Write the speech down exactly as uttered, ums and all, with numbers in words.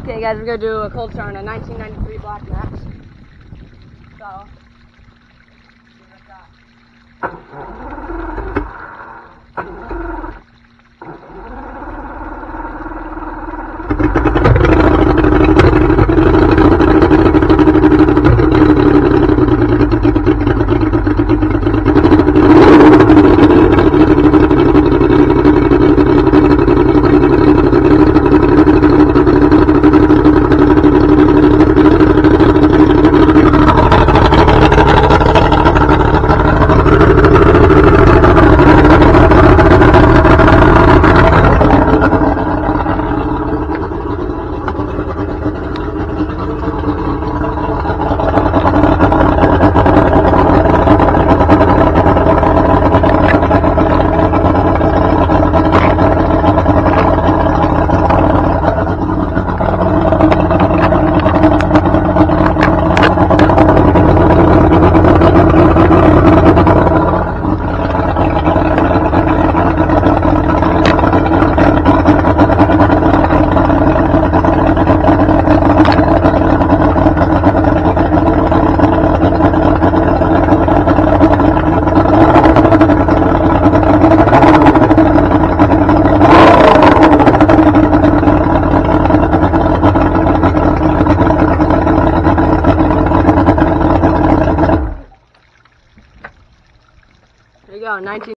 Okay guys, we're gonna do a cold start on a nineteen ninety-three blackmax. So, see what I There you go, nineteen